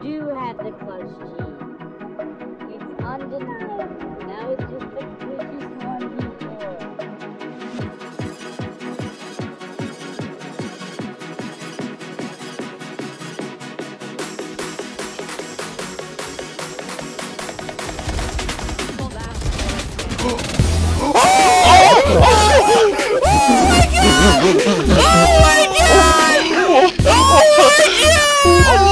do have the clutch key. It's undeniable. Now it's just the quickest 1v4. Oh my god!